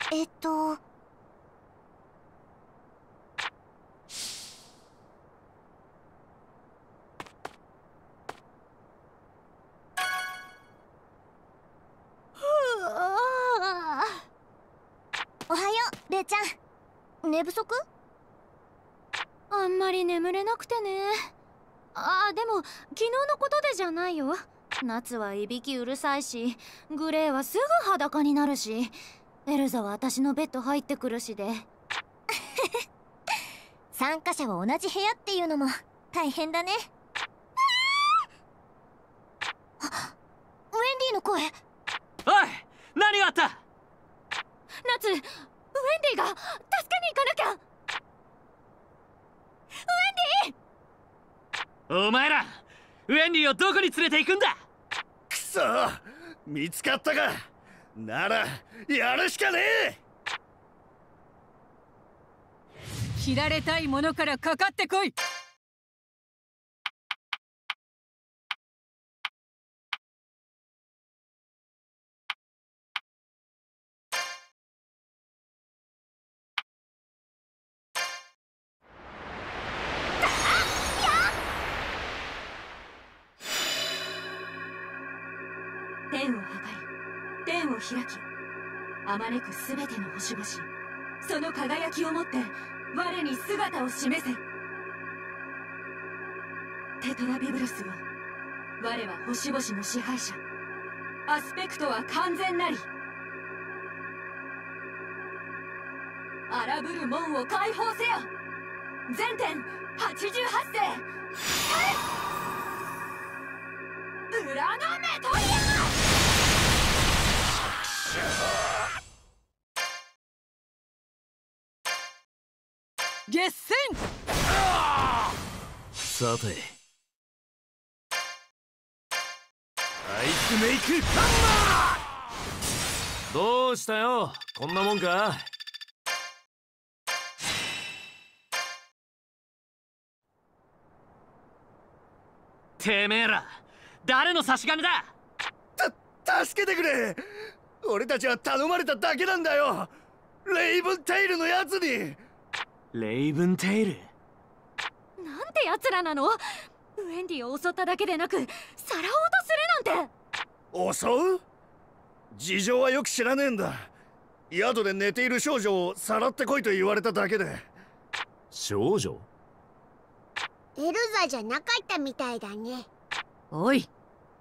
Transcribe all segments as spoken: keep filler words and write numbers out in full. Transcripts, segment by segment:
えっとおはよう、レイちゃん。寝不足？ あんまり眠れなくてね。あーでも昨日のことでじゃないよ。夏はいびきうるさいし、グレーはすぐ裸になるし、エルザは私のベッド入ってくるしで。 参加者は同じ部屋っていうのも大変だね。あ、ウェンディの声。 おい、何があった？ 夏、ウェンディが助けに行かなきゃ。ウェンディ！ お前らウェンディをどこに連れて行くんだ？ くそ、見つかったか。ならやるしかねえ。 切られたいものからかかってこい。 天を破壊、天を開き、あまねくすべての星々、その輝きをもって我に姿を示せ。テトラビブロスよ、我は星々の支配者、アスペクトは完全なり。荒ぶる門を解放せよ。全天はちじゅうはっ世、ウラノメトリア。 決戦。 さて、アイスメイクハンマー。 どうしたよ、こんなもんか。てめえら誰の差し金だ？ た、助けてくれ。俺たちは頼まれただけなんだよ。レイブンテイルのやつに。 レイブンテイルなんて奴らなの？ウェンディを襲っただけでなく、さらおうとするなんて。 襲う？事情はよく知らねえんだ。宿で寝ている少女をさらってこいと言われただけで。 少女？ エルザじゃなかったみたいだね。 おい、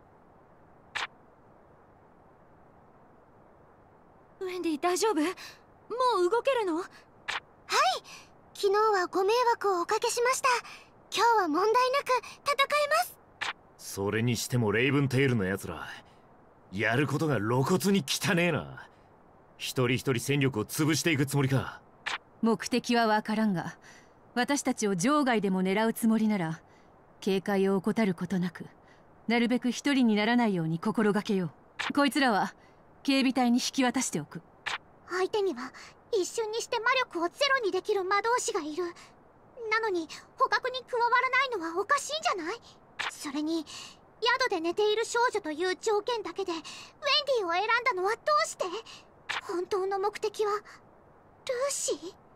ウェンディ大丈夫？もう動けるの？はい、 昨日はご迷惑をおかけしました。今日は問題なく戦えます。 それにしてもレイブンテイルのやつら、やることが露骨に汚えな。一人一人戦力を潰していくつもりか。 目的はわからんが、私たちを場外でも狙うつもりなら警戒を怠ることなく、なるべく一人にならないように心がけよう。こいつらは警備隊に引き渡しておく。 相手には一瞬にして魔力をゼロにできる魔導士がいる。なのに捕獲に加わらないのはおかしいんじゃない？それに宿で寝ている少女という条件だけでウェンディを選んだのはどうして？本当の目的はルーシー？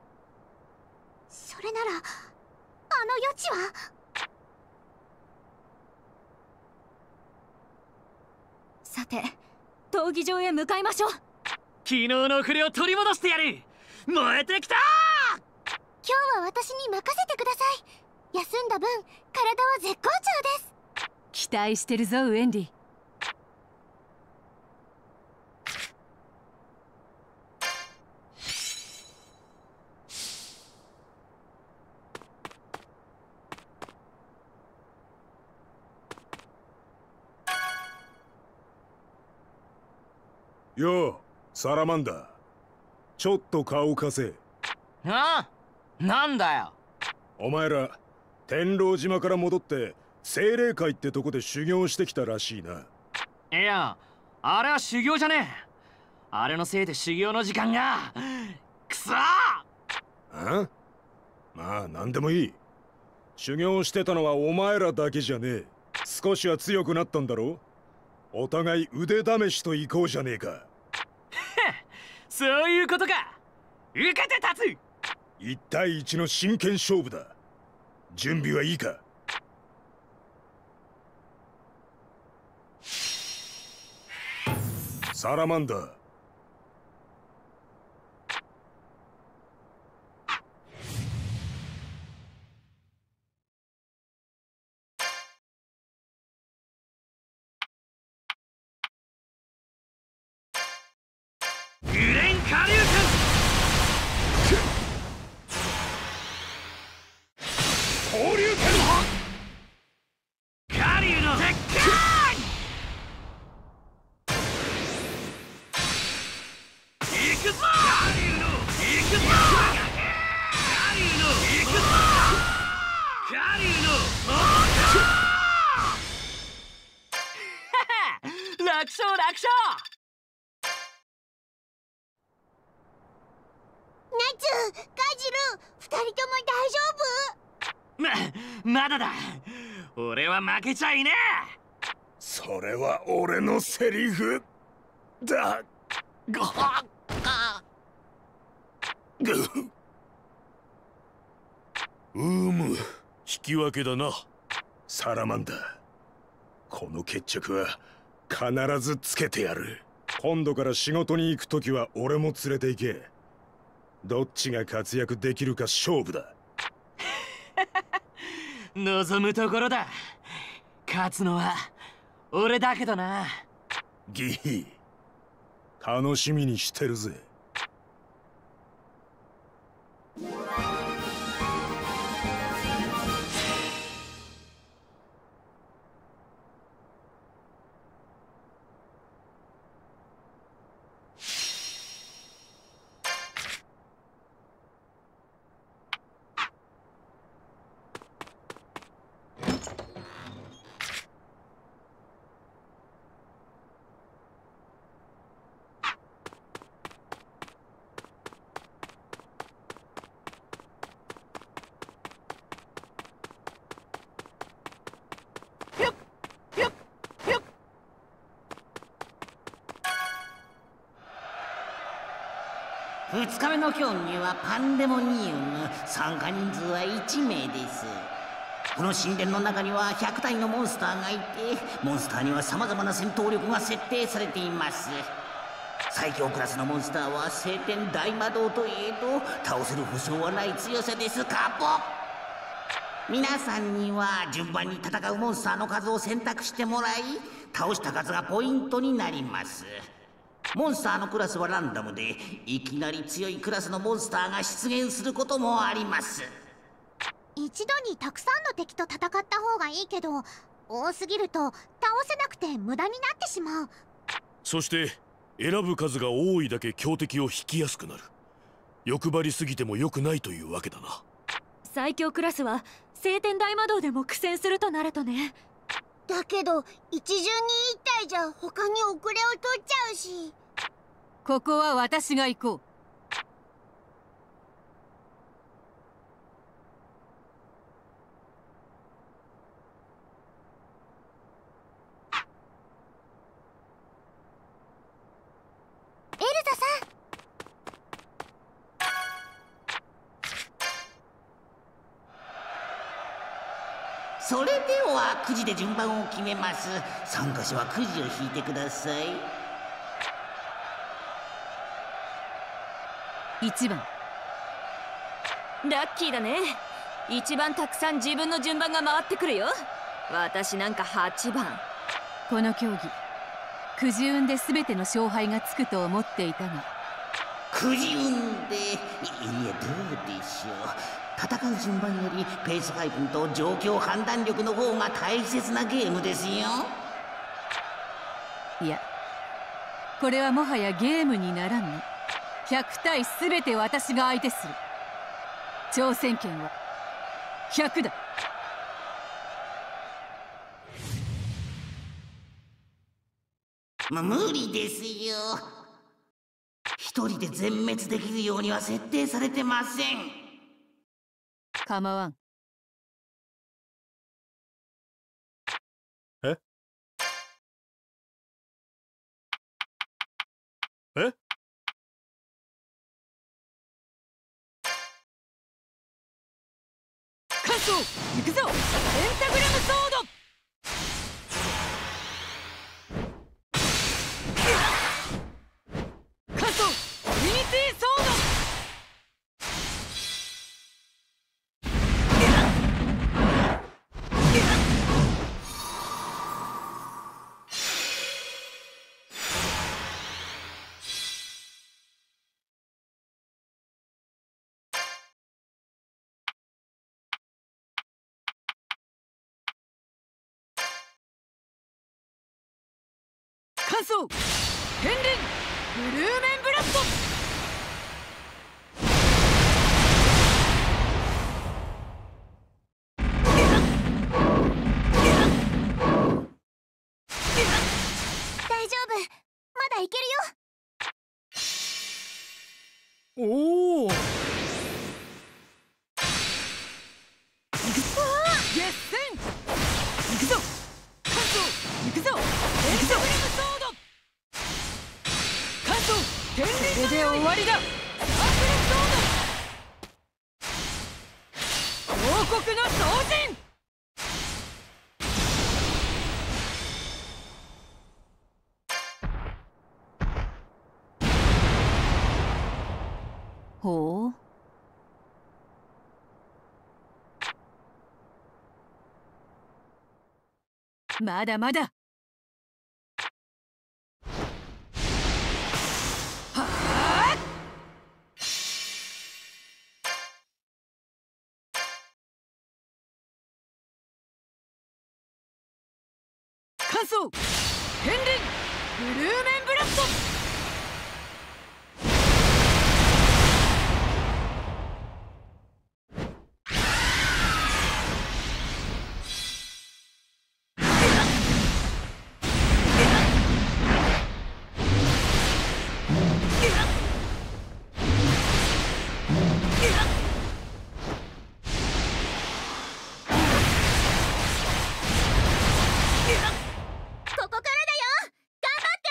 それならあの余地は。 さて、闘技場へ向かいましょう。 昨日の遅れを取り戻してやる。燃えてきたー。 今日は私に任せてください。休んだ分体は絶好調です。 期待してるぞウェンディ。 よう、サラマンダー。ちょっと顔貸せ。 ああ、なんだよ。 お前ら天狼島から戻って精霊会ってとこで修行してきたらしいな。 いや、あれは修行じゃねえ。あれのせいで修行の時間がくそー。 あ？まあ何でもいい。修行してたのはお前らだけじゃねえ。少しは強くなったんだろ？お互い腕試しといこうじゃねえか。 そういうことか。受けて立つ。いち対いちの真剣勝負だ。準備はいいか？サラマンダー。 つ。グレン下流交流拳下流の絶海。行くぞ。下流の行くぞ。下流の行くぞ。下流のおー楽勝楽勝。 ナツ、カジル、二人とも大丈夫？ ま、まだだ。俺は負けちゃいねえ。 それは俺のセリフだ。 ごはぐうむ、引き分けだな。サラマンダー、この決着は必ずつけてやる。今度から仕事に行くときは俺も連れて行け。どっちが活躍できるか勝負だ。 望むところだ。勝つのは俺だけどな。 ギー、楽しみにしてるぜ。 ふつかめの競技はパンデモニウム。参加人数はいちめいです。この神殿の中にはひゃくたいのモンスターがいて、モンスターには様々な戦闘力が設定されています。最強クラスのモンスターは聖天大魔導といえど、倒せる保証はない強さです。カポ。皆さんには順番に戦うモンスターの数を選択してもらい、倒した数がポイントになります。モンスターのクラスはランダムで、いきなり強いクラスのモンスターが出現することもあります。 一度にたくさんの敵と戦った方がいいけど、多すぎると倒せなくて無駄になってしまう。 そして選ぶ数が多いだけ強敵を引きやすくなる。欲張りすぎても良くないというわけだな。 最強クラスは聖天大魔導でも苦戦するとなるとね。 だけど一巡に一体じゃ他に遅れを取っちゃうし。 ここは私が行こう。 エルザさん。 それではくじで順番を決めます。参加者はくじを引いてください。 いちばん。 ラッキーだね。一番たくさん自分の順番が回ってくるよ。私なんかはちばん。 この競技、くじ運で全ての勝敗がつくと思っていたが、 くじ運で、いいえ、どうでしょう。戦う順番よりペース配分と状況判断力の方が大切なゲームですよ。 いや、これはもはやゲームにならぬ。ひゃくたい全て私が相手する。挑戦権はひゃくだ。 ま、無理ですよ。一人で全滅できるようには設定されてません。 構わん。 ええ走行くぞ。ペンタグラムソード。乾燥トリニティソード。乾燥片鱗ブルーメンブラスト。 大丈夫、まだいけるよ。 おお。 月戦行くぞ。乾燥行くぞ。ペンタグラムソード。乾燥天輪。これで終わりだ。アクレソード。王国の総人。ほう。まだまだ。はあ。乾燥片鱗ブルーメンブラスト。 ここからだよ。頑張って。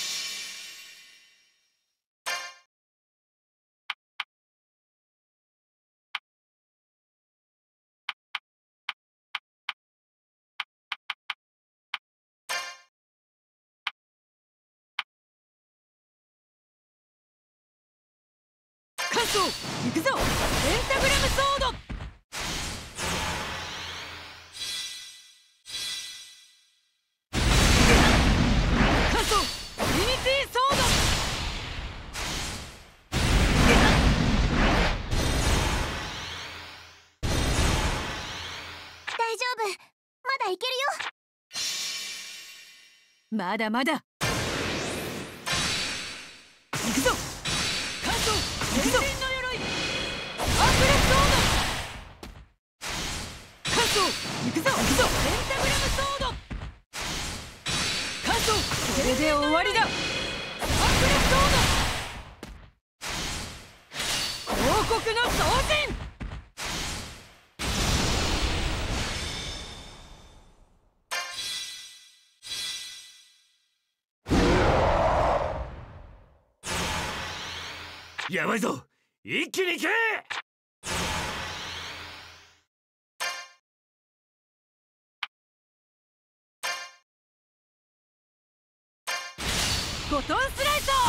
乾燥行くぞ。ペンタグラムソード。乾燥トリニティソード。 大丈夫、まだいけるよ。 まだまだ。行くぞ。乾燥行くぞ。の鎧アクレソード。乾燥行くぞ。行くぞ。ペンタグラムソード。乾燥これで終わりだ。アクレソード。王国の総人。 やばいぞ、一気に行け。 ゴトンスライソ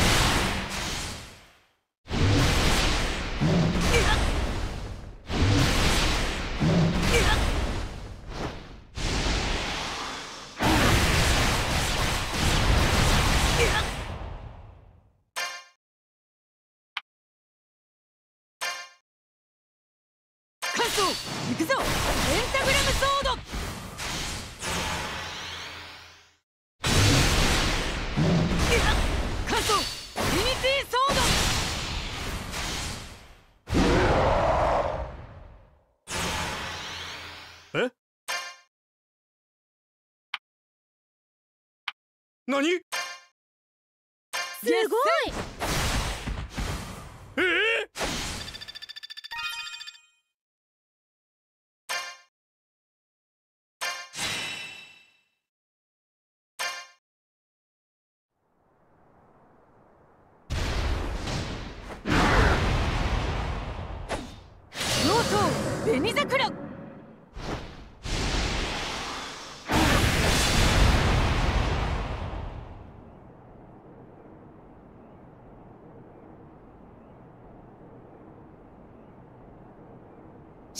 乾燥行くぞ。ペンタグラムソード。乾燥トリニティソード。え？何？ すごい。 えー紅桜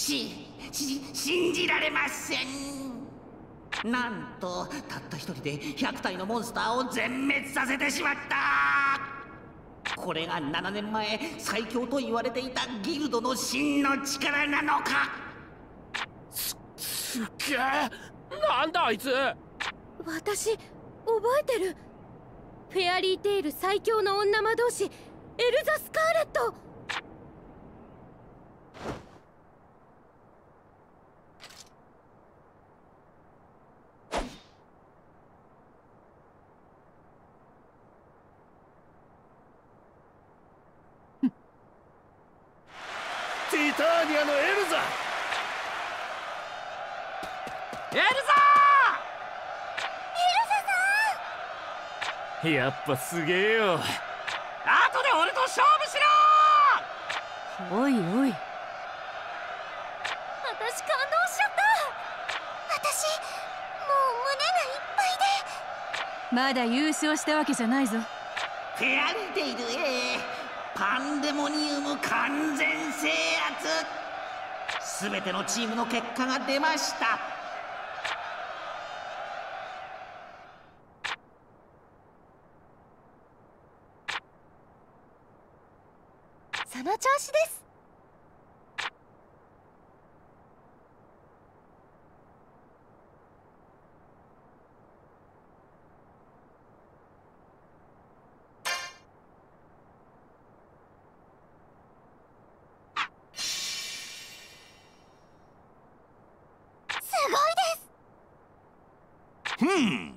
しし信じられません。なんとたった一人でひゃく体のモンスターを全滅させてしまった。これがななねんまえ最強と言われていたギルドの真の力なのか。 すすっげえ、なんだあいつ。 私覚えてる。フェアリーテイル最強の女魔導士エルザ・スカーレット。 ティターニアのエルザ。 エルザやっぱすげえよ。 後で俺と勝負しろ。 おいおい、 私感動しちゃった。 私もう胸がいっぱいで。 まだ優勝したわけじゃないぞ。 フェアリーテイル A パンデモニウム完全制圧。すべてのチームの結果が出ました。 その調子です。 すごいです。 ふん。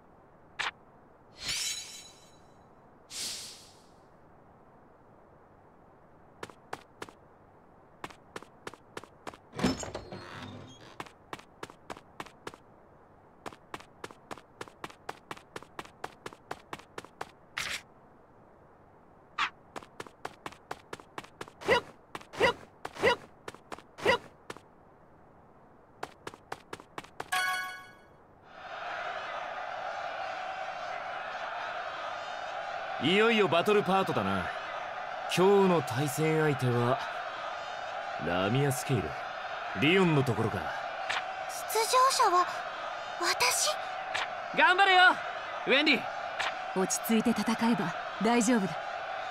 いよいよバトルパートだな。今日の対戦相手はラミア・スケイル、リオンのところか。 出場者は私。 頑張れよウェンディ。 落ち着いて戦えば大丈夫だ。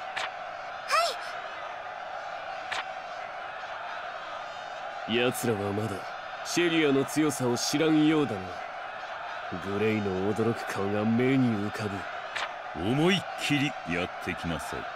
奴らはまだシェリアの強さを知らんようだな。グレイの驚く顔が目に浮かぶ。 思いっきりやってきなさい。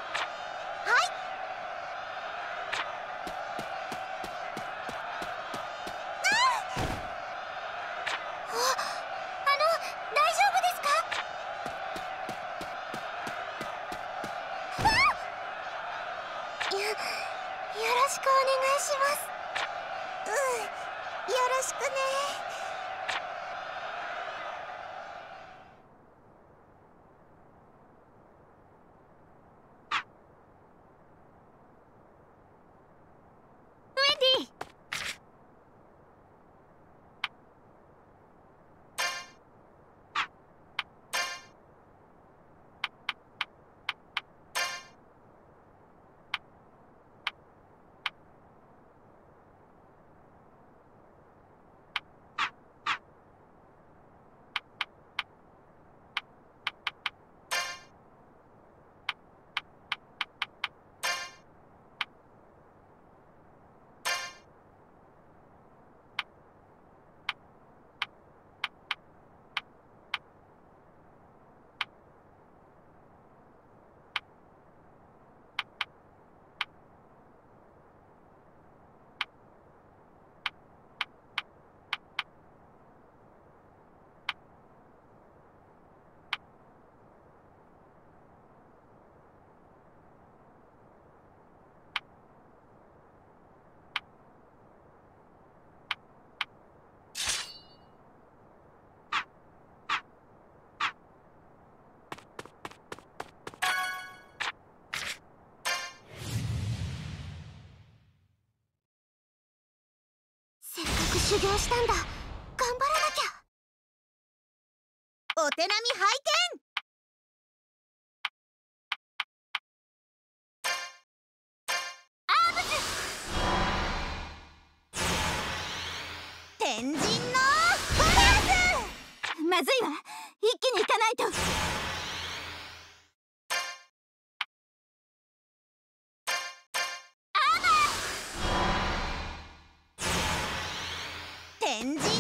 修行したんだ。頑張らなきゃ。お手並み拝見。アームズ。 天神のフレーズ。 まずいわ、一気に行かないと。 天神のフレーズ。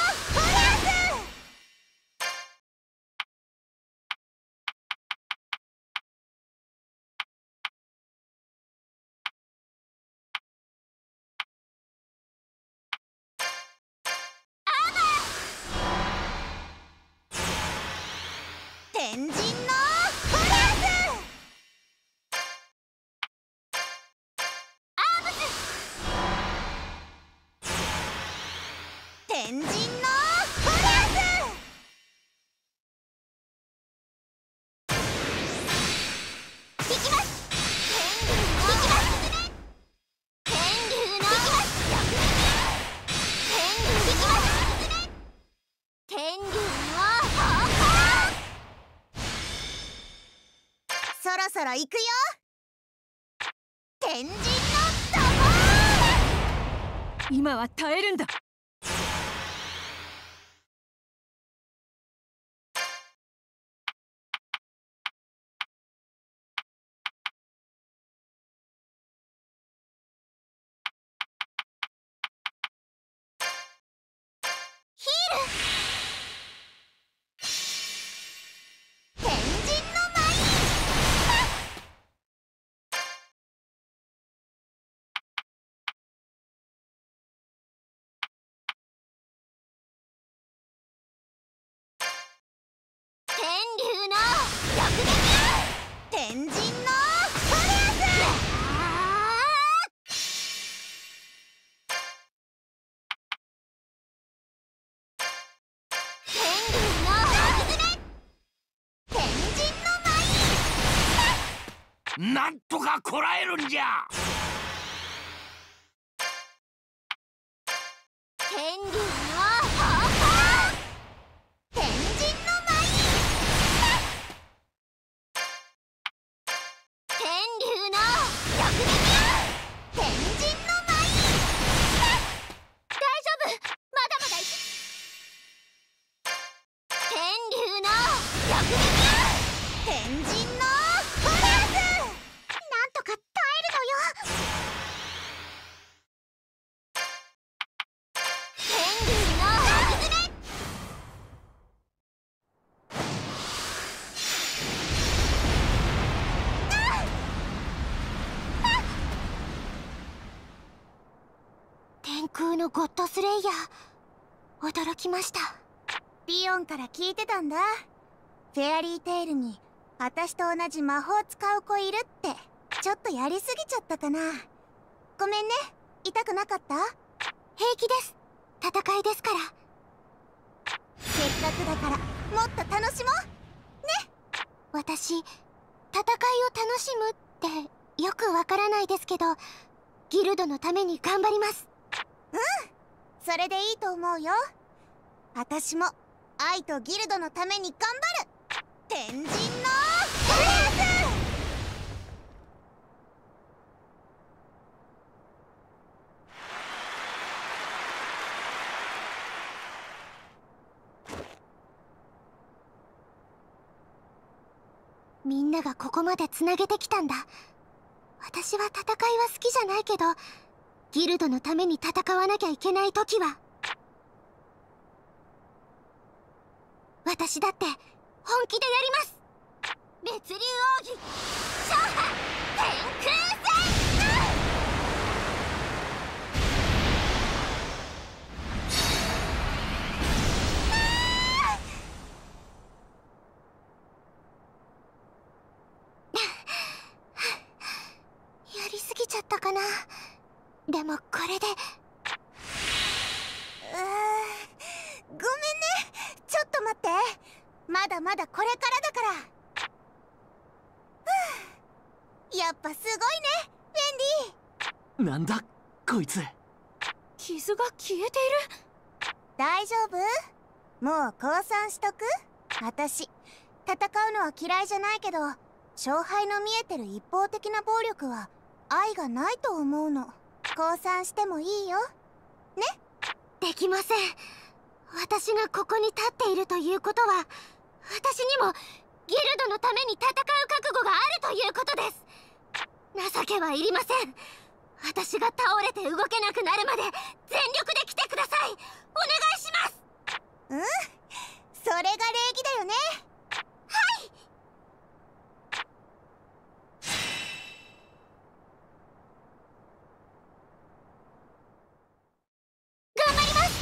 天神のフレーズ。アームス。天神のフレーズ。行きます。天竜の天竜の天竜のそろそろ行くよ。天神のドボー。 今は耐えるんだ。 ヒール。天神の舞。天竜の逆撃。天神のフレーズ。天竜の天神の舞。 なんとかこらえるんじゃ。 天竜の天神の舞。天竜の逆撃。天神の舞。大丈夫、まだまだいく。天竜の逆撃。天神のフレーズ。なんとか耐えるのよ。天竜の逆撃。天空のゴッドスレイヤー、驚きました。リオンから聞いてたんだ。フェアリーテイルに私と同じ魔法使う子いるって。ちょっとやりすぎちゃったかな。ごめんね、痛くなかった？平気です、戦いですから。せっかくだからもっと楽しもうね。私、戦いを楽しむってよくわからないですけど、ギルドのために頑張ります。うん、それでいいと思うよ。私も愛とギルドのために頑張る。天神のフレーズ。みんながここまでつなげてきたんだ。私は戦いは好きじゃないけど、ギルドのために戦わなきゃいけない時は、私だって本気でやります。滅竜奥義勝破天空戦。やりすぎちゃったかな。でもこれで、うーん、ごめんね。ちょっと待って、まだまだこれからだから。ふう、やっぱすごいね、ウェンディ。 なんだこいつ。 傷が消えている。 大丈夫？もう降参しとく？私、戦うのは嫌いじゃないけど、勝敗の見えてる一方的な暴力は愛がないと思うの。降参してもいいよね。 できません。私がここに立っているということは、私にもギルドのために戦う覚悟があるということです。情けはいりません。私が倒れて動けなくなるまで全力で来てください。お願いします。 うん、それが礼儀だよね。 はい。頑張ります。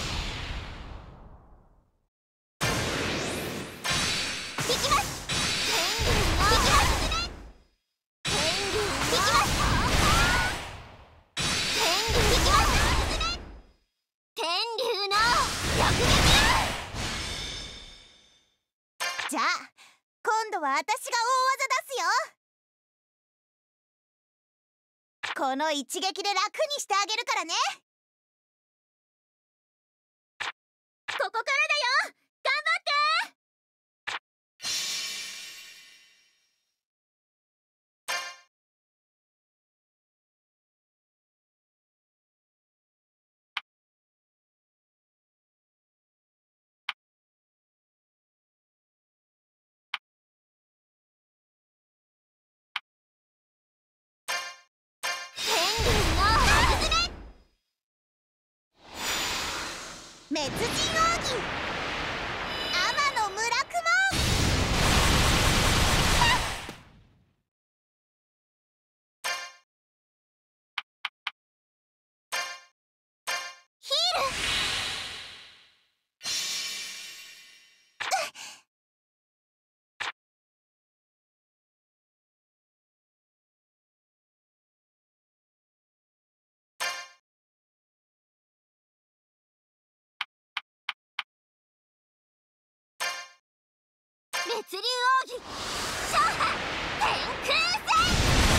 行きます。天竜の行きます。天竜の行きます。天竜行きます。天竜の逆撃。 じゃあ今度は私が大技出すよ。この一撃で楽にしてあげるからね。 ここからだよ。頑張って。天竜の外れ。 滅人奥義天の村雲。 ヒール。滅竜奥義上波天空戦。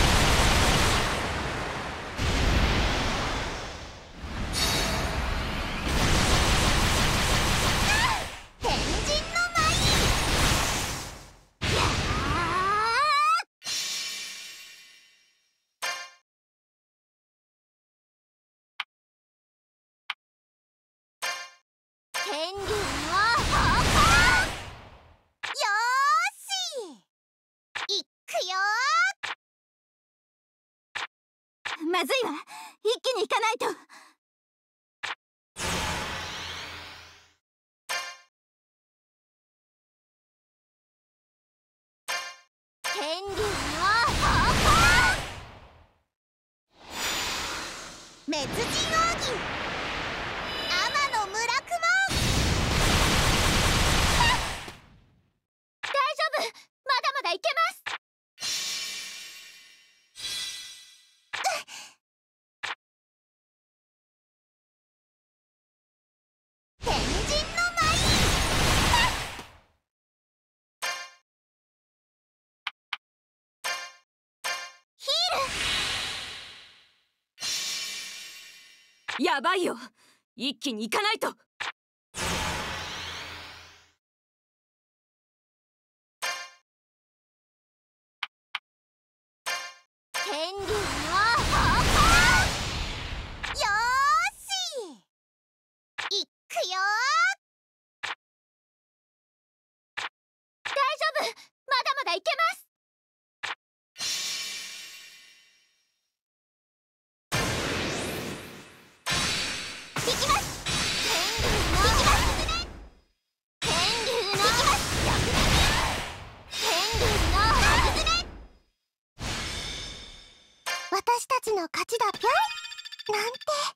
天神の舞。やー。天竜の方向。よーし、いくよー。まずいわ、一気に行かないと。天竜の方向。 滅人奥義天の村雲。 大丈夫、まだまだいけます。 天神の舞。 ヒール。 やばいよ、一気に行かないと。 天竜の方向。 よーし、いくよ大丈夫、まだまだいけます。行きます。天竜の行きます。天竜の行きます。天竜の外れ。私たちの勝ちだぴょんなんて。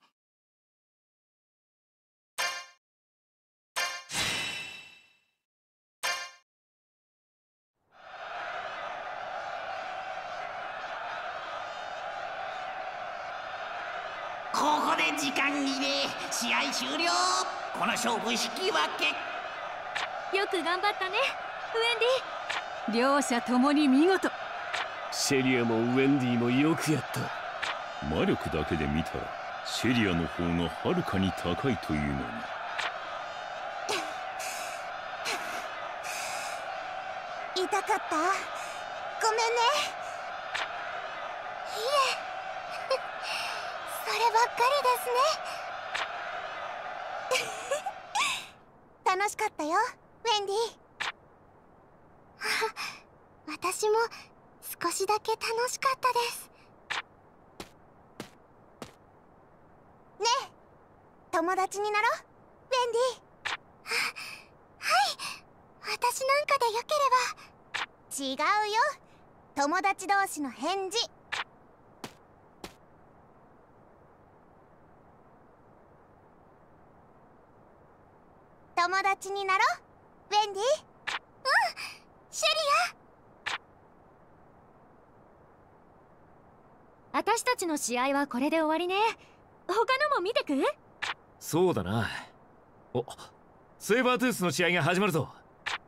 ここで時間切れ。試合終了。この勝負引き分け。 よく頑張ったね、ウェンディ。 両者ともに見事。 シェリアもウェンディもよくやった。 魔力だけで見たらシェリアの方がはるかに高いというのに。 痛かった？ごめんね。 いえそればっかりですね。 楽しかったよ、ウェンディ。私も少しだけ楽しかったです。ねえ、友達になろう、ウェンディ。は、はい、私なんかでよければ。違うよ、友達同士の返事。友達になろう、ウェンディ。うん、シェリア。 私たちの試合はこれで終わりね。他のも見てく？ そうだな。お、セイバートゥースの試合が始まるぞ。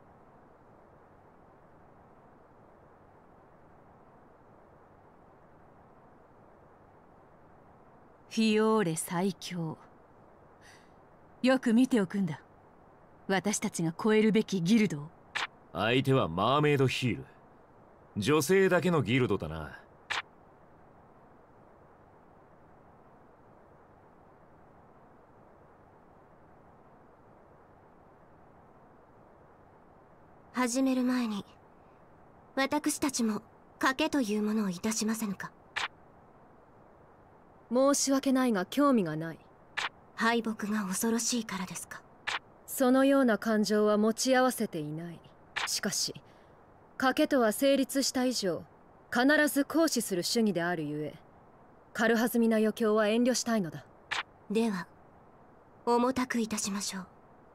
フィオーレ最強。よく見ておくんだ。私たちが超えるべきギルドを。 相手はマーメイドヒール。女性だけのギルドだな。 始める前に私たちも賭けというものをいたしませぬか。 申し訳ないが興味がない。 敗北が恐ろしいからですか。 そのような感情は持ち合わせていない。しかし賭けとは成立した以上必ず行使する主義であるゆえ、軽はずみな余興は遠慮したいのだ。 では重たくいたしましょう。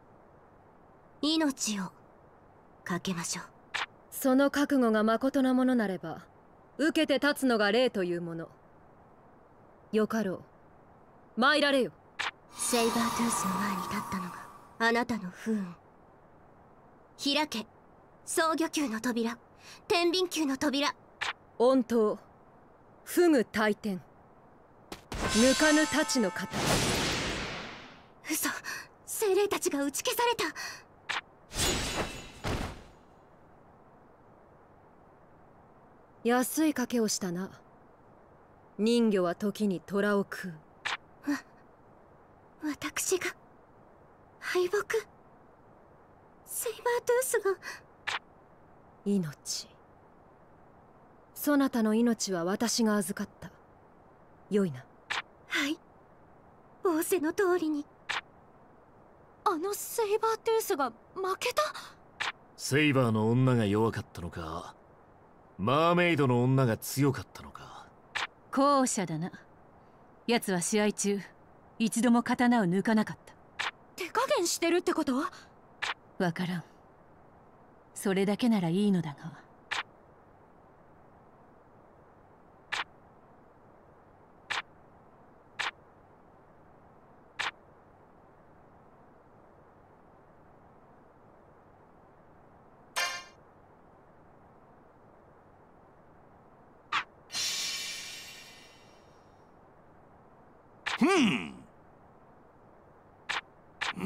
命をかけましょう。 その覚悟がまことなものなれば受けて立つのが礼というもの。よかろう、参られよ。 セイバートゥースの前に立ったのがあなたの不運。開け、双魚球の扉、天秤球の扉。 恩刀、不具大天、抜かぬ太刀の型。 嘘、精霊たちが打ち消された。 安い賭けをしたな。人魚は時に虎を食う。 私が敗北。セイバートゥースが。 命、そなたの命は私が預かった。よいな。 はい、仰せの通りに。あのセイバートゥースが負けた。 セイバーの女が弱かったのか、マーメイドの女が強かったのか。 後者だな。奴は試合中一度も刀を抜かなかった。 手加減してるってこと？ わからん。それだけならいいのだが。 ふん。うん。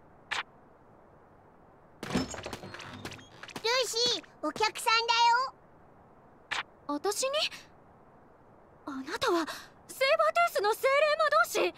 ルーシー、お客さんだよ。 私に？あなたはセイバートゥースの精霊魔導士。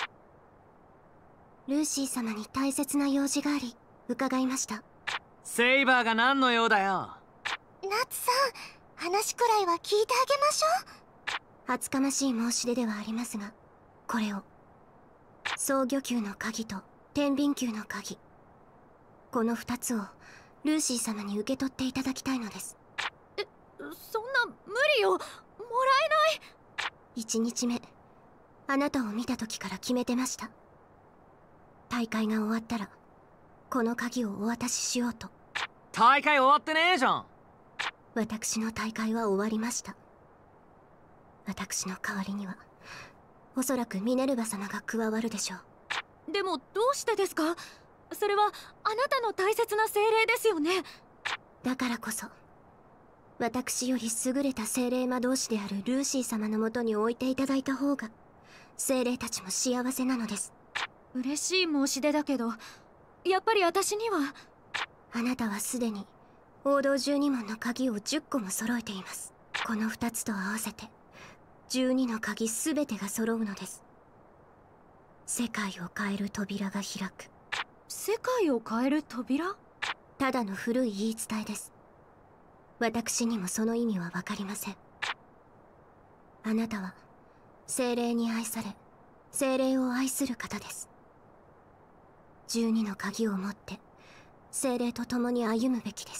ルーシー様に大切な用事があり伺いました。 セイバーが何の用だよ。 ナツさん、話くらいは聞いてあげましょう。 厚かましい申し出ではありますが、これを双魚球の鍵と天秤球の鍵、この二つをルーシー様に受け取っていただきたいのです。え、そんな無理よ。もらえない。一日目、あなたを見た時から決めてました。大会が終わったらこの鍵をお渡ししようと。 大会終わってねえじゃん。 私の大会は終わりました。私の代わりにはおそらくミネルヴァ様が加わるでしょう。でもどうしてですか？それはあなたの大切な精霊ですよね。だからこそ私より優れた精霊魔導士であるルーシー様のもとに置いていただいた方が精霊たちも幸せなのです。嬉しい申し出だけど、やっぱり私には。あなたはすでに王道じゅうにもんの鍵をじゅっこも揃えています。このふたつと合わせてじゅうにの鍵すべてが揃うのです。世界を変える扉が開く。 世界を変える扉？ ただの古い言い伝えです。私にもその意味は分かりません。あなたは精霊に愛され、精霊を愛する方です。十二の鍵を持って精霊と共に歩むべきです。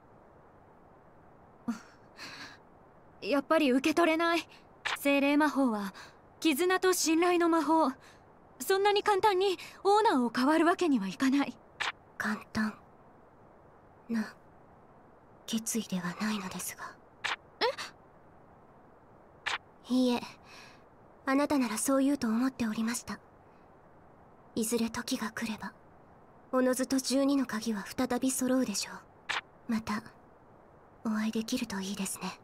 やっぱり受け取れない。精霊魔法は絆と信頼の魔法。そんなに簡単にオーナーを変わるわけにはいかない。 簡単な決意ではないのですが。え？いいえ、あなたならそう言うと思っておりました。いずれ時が来ればおのずと十二の鍵は再び揃うでしょう。またお会いできるといいですね。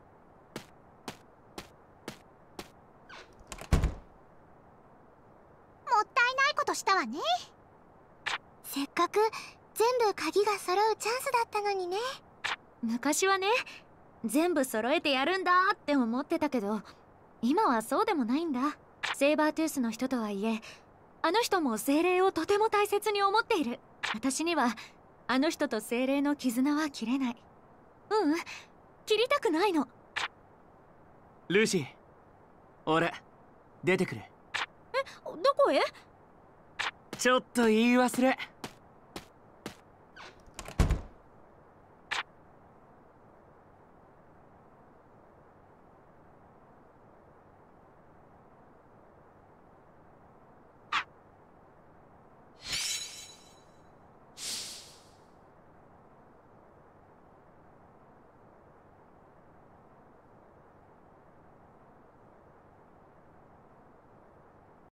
もったいないことしたわね。 せっかく全部鍵が揃うチャンスだったのにね。 昔はね、全部揃えてやるんだって思ってたけど、今はそうでもないんだ。セイバートゥースの人とはいえ、あの人も精霊をとても大切に思っている。私にはあの人と精霊の絆は切れない。ううん、切りたくないの。 ルーシー、俺出てくる。 え、どこへ？ ちょっと言い忘れ。